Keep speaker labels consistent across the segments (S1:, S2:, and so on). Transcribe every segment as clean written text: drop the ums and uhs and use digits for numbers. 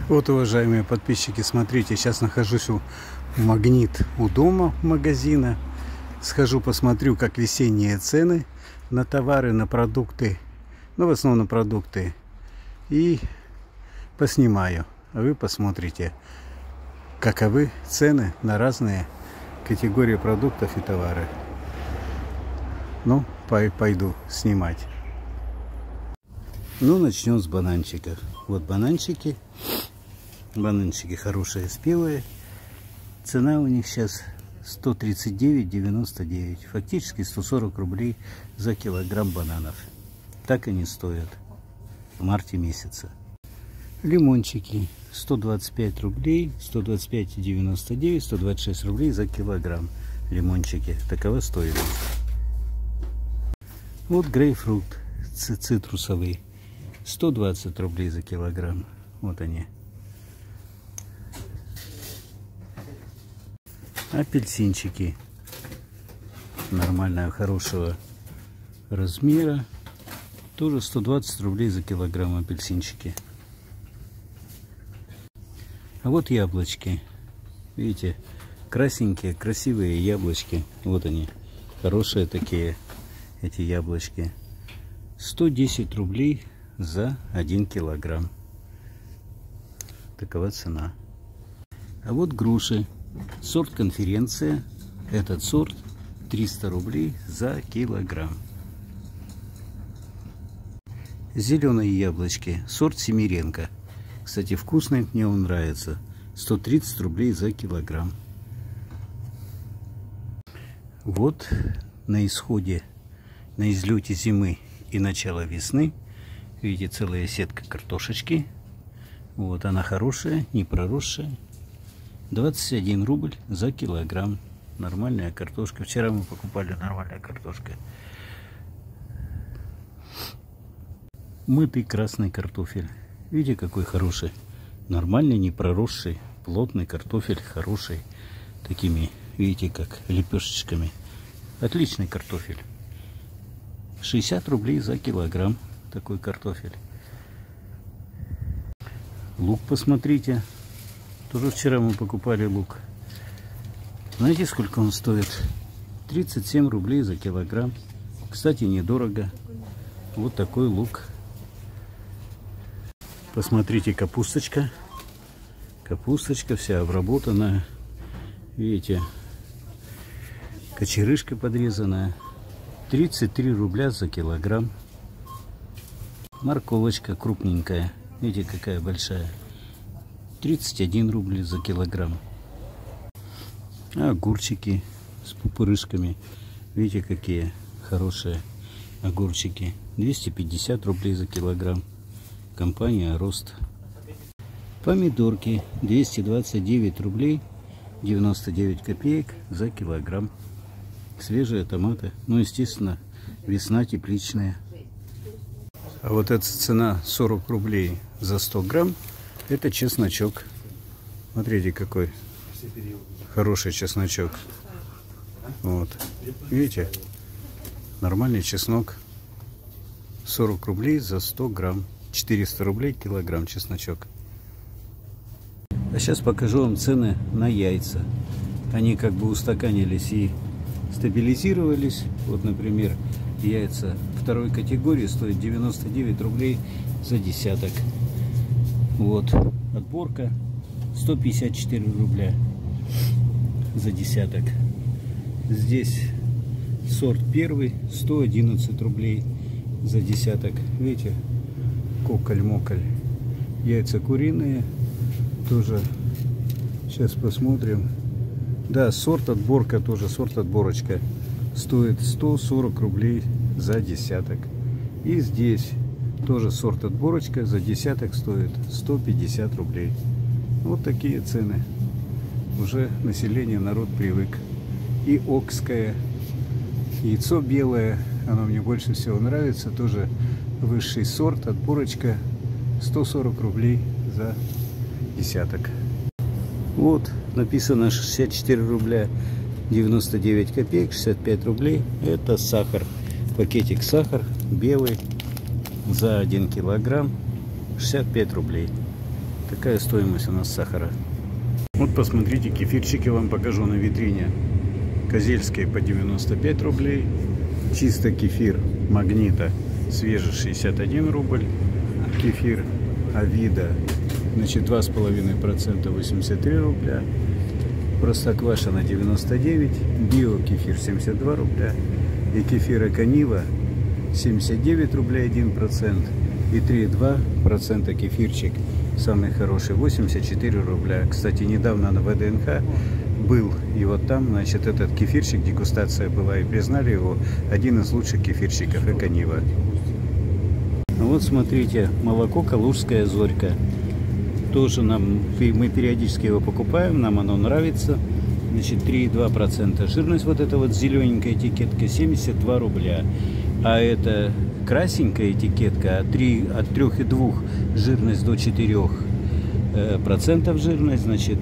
S1: Вот, уважаемые подписчики, смотрите, сейчас нахожусь у Магнит у дома магазина. Схожу, посмотрю, как весенние цены на товары, на продукты. Ну, в основном на продукты. И поснимаю. А вы посмотрите, каковы цены на разные категории продуктов и товары. Ну, пойду снимать. Ну, начнем с бананчиков. Вот бананчики. Бананчики хорошие, спелые. Цена у них сейчас 139,99. Фактически 140 рублей за килограмм бананов. Так они стоят в марте месяце. Лимончики 125 рублей, 125,99, 126 рублей за килограмм. Лимончики. Такова стоимость. Вот грейпфрут цитрусовый. 120 рублей за килограмм. Вот они. Апельсинчики нормального, хорошего размера. Тоже 120 рублей за килограмм апельсинчики. А вот яблочки. Видите, красненькие, красивые яблочки. Вот они. Хорошие такие, эти яблочки. 110 рублей за 1 килограмм. Такова цена. А вот груши. Сорт конференция. Этот сорт 300 рублей за килограмм. Зеленые яблочки. Сорт Семеренко. Кстати, вкусный, мне он нравится. 130 рублей за килограмм. Вот на исходе, на излете зимы и начала весны. Видите, целая сетка картошечки. Вот она хорошая, не проросшая. 21 рубль за килограмм. Нормальная картошка. Вчера мы покупали нормальную картошку. Мытый красный картофель. Видите, какой хороший. Нормальный, не проросший, плотный картофель. Хороший. Такими, видите, как лепешечками. Отличный картофель. 60 рублей за килограмм. Такой картофель. Лук посмотрите. Тоже вчера мы покупали лук. Знаете, сколько он стоит? 37 рублей за килограмм. Кстати, недорого. Вот такой лук. Посмотрите, капусточка. Капусточка вся обработанная. Видите, кочерышка подрезанная. 33 рубля за килограмм. Морковочка крупненькая. Видите, какая большая. 31 рубль за килограмм. Огурчики с пупырышками. Видите, какие хорошие огурчики. 250 рублей за килограмм. Компания Рост. Помидорки 229 рублей 99 копеек за килограмм. Свежие томаты. Ну, естественно, весна тепличная. А вот эта цена 40 рублей за 100 грамм. Это чесночок. Смотрите, какой хороший чесночок. Вот. Видите? Нормальный чеснок. 40 рублей за 100 грамм. 400 рублей килограмм чесночок. А сейчас покажу вам цены на яйца. Они как бы устаканились и стабилизировались. Вот, например, яйца второй категории стоят 99 рублей за десяток. Вот, отборка 154 рубля за десяток. Здесь сорт первый 111 рублей за десяток. Видите, коколь-моколь. Яйца куриные тоже. Сейчас посмотрим. Да, сорт отборка тоже, сорт отборочка. Стоит 140 рублей за десяток. И здесь тоже сорт отборочка, за десяток стоит 150 рублей. Вот такие цены. Уже население, народ привык. И окское яйцо белое, оно мне больше всего нравится. Тоже высший сорт, отборочка, 140 рублей за десяток. Вот написано 64 рубля 99 копеек, 65 рублей. Это сахар. Пакетик сахар белый. За 1 килограмм 65 рублей. Такая стоимость у нас сахара. Вот посмотрите, кефирчики вам покажу на витрине. Козельский по 95 рублей. Чисто кефир Магнита свежий 61 рубль. Кефир Авида, значит, 2,5% 83 рубля. Простоквашино 99. Био кефир 72 рубля. И кефир Эконива 79 рублей 1%. И 3,2% кефирчик. Самый хороший 84 рубля. Кстати, недавно на ВДНХ был, и вот там, значит, этот кефирчик, дегустация была, и признали его один из лучших кефирчиков Эконива. Вот смотрите, молоко Калужская Зорька. Тоже мы периодически его покупаем, нам оно нравится. Значит, 3,2% жирность, вот эта вот зелененькая этикетка, 72 рубля. А это красненькая этикетка, от 3,2 жирность до 4% жирность, значит,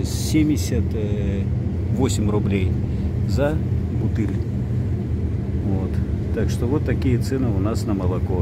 S1: 78 рублей за бутыль. Вот. Так что вот такие цены у нас на молоко.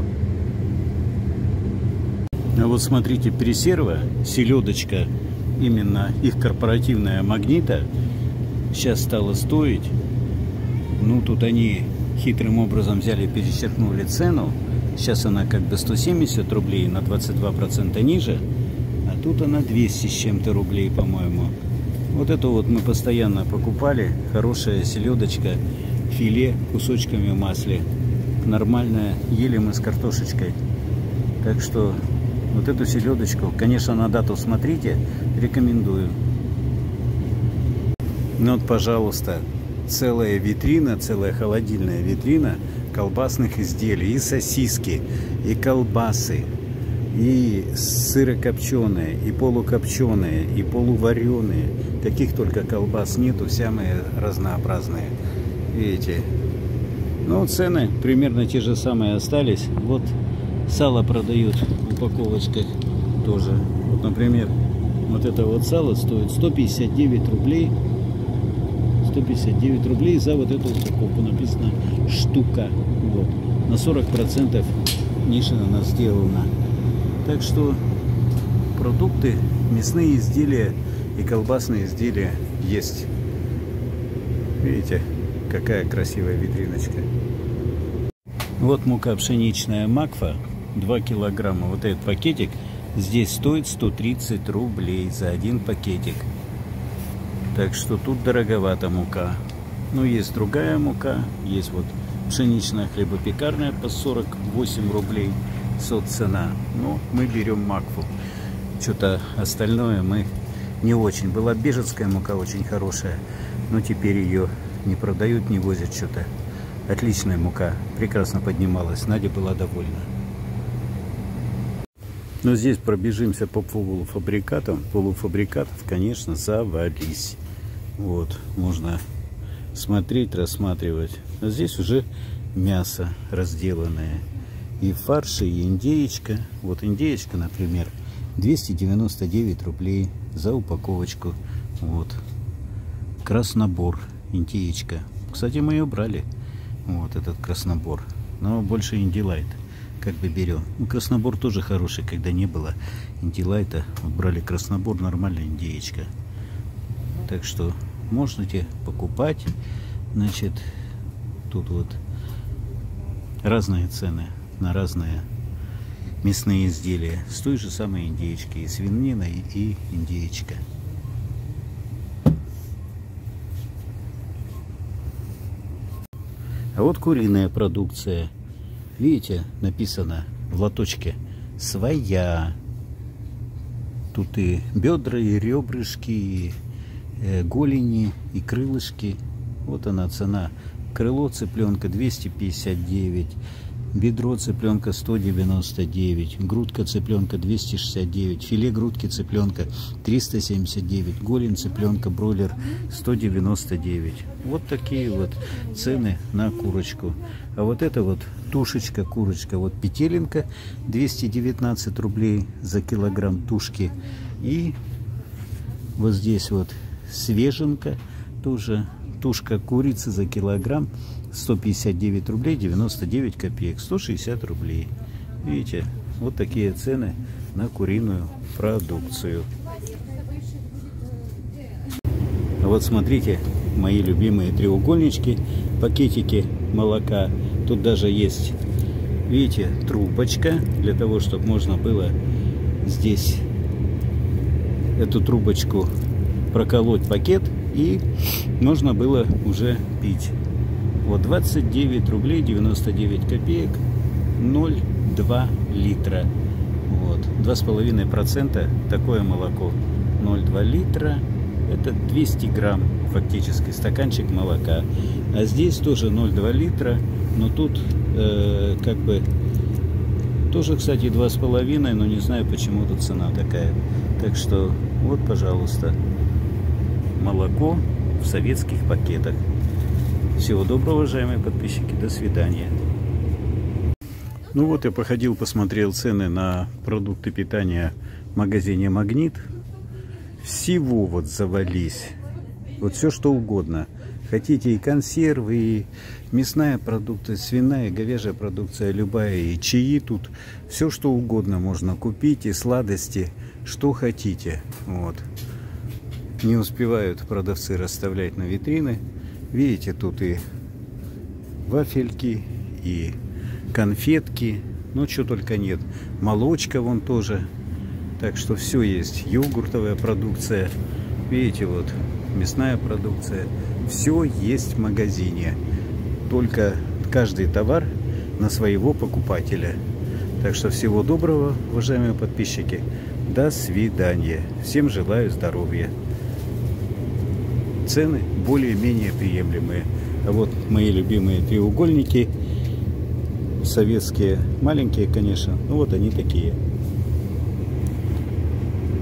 S1: А вот смотрите, пресерва, селедочка, именно их корпоративная Магнита, сейчас стала стоить. Ну, тут они хитрым образом взяли, перечеркнули цену. Сейчас она как бы 170 рублей, на 22% ниже. А тут она 200 с чем-то рублей, по-моему. Вот эту вот мы постоянно покупали. Хорошая селедочка, филе кусочками в масле. Нормальная, ели мы с картошечкой. Так что вот эту селедочку, конечно, на дату смотрите, рекомендую. Ну вот, пожалуйста, целая витрина, целая холодильная витрина колбасных изделий. И сосиски, и колбасы, и сырокопченые, и полукопченые, и полувареные. Каких только колбас нету, самые разнообразные. Видите? Ну, цены примерно те же самые остались. Вот сало продают в упаковочках тоже. Вот, например, вот это вот сало стоит 159 рублей. 159 рублей за вот эту упаковку. Написано штука. Вот. На 40% ниже она сделана. Так что продукты, мясные изделия и колбасные изделия есть. Видите, какая красивая витриночка. Вот мука пшеничная Макфа, 2 килограмма. Вот этот пакетик здесь стоит 130 рублей за один пакетик. Так что тут дороговата мука. Но есть другая мука. Есть вот пшеничная хлебопекарная по 48 рублей соццена. Но мы берем Макфу. Что-то остальное мы не очень. Была бежецкая мука очень хорошая. Но теперь ее не продают, не возят что-то. Отличная мука. Прекрасно поднималась. Надя была довольна. Но здесь пробежимся по полуфабрикатам. Полуфабрикатов, конечно, завались. Вот, можно смотреть, рассматривать. А здесь уже мясо разделанное. И фарши, и индеечка. Вот индеечка, например, 299 рублей за упаковочку. Вот. Краснобор, индеечка. Кстати, мы ее брали. Вот этот краснобор. Но больше индилайт как бы берем. Ну, краснобор тоже хороший, когда не было индилайта. Вот брали краснобор, нормальная индеечка. Так что можете покупать. Значит, тут вот разные цены на разные мясные изделия. С той же самой индеечки. И свинина, и индеечка. А вот куриная продукция. Видите, написано в лоточке «своя». Тут и бедра, и ребрышки, и голени, и крылышки. Вот она цена. Крыло цыпленка 259, бедро цыпленка 199, грудка цыпленка 269, филе грудки цыпленка 379, голень цыпленка бройлер 199. Вот такие вот цены на курочку. А вот это вот тушечка, курочка, вот петелинка 219 рублей за килограмм тушки. И вот здесь вот свеженка, тоже тушка курицы за килограмм 159 рублей 99 копеек, 160 рублей. Видите, вот такие цены на куриную продукцию. Вот смотрите, мои любимые треугольнички, пакетики молока. Тут даже есть, видите, трубочка, для того, чтобы можно было здесь эту трубочку проколоть пакет, и можно было уже пить. Вот 29 рублей 99 копеек, 0,2 литра. Вот, 2,5% такое молоко. 0,2 литра. Это 200 грамм фактически, стаканчик молока. А здесь тоже 0,2 литра, но тут как бы тоже, кстати, 2,5, но не знаю, почему тут цена такая. Так что вот, пожалуйста, молоко в советских пакетах. Всего доброго, уважаемые подписчики, до свидания. Ну вот, я походил, посмотрел цены на продукты питания в магазине «Магнит». Всего вот завались. Вот все, что угодно. Хотите и консервы, и мясная продукция, свиная, говяжья продукция, любая, и чаи тут. Все, что угодно можно купить, и сладости, что хотите. Вот. Не успевают продавцы расставлять на витрины. Видите, тут и вафельки, и конфетки, ну что только нет. Молочка вон тоже. Так что все есть. Йогуртовая продукция. Видите, вот мясная продукция. Все есть в магазине. Только каждый товар на своего покупателя. Так что всего доброго, уважаемые подписчики. До свидания. Всем желаю здоровья. Цены более-менее приемлемые. А вот мои любимые треугольники. Советские. Маленькие, конечно. Ну вот они такие.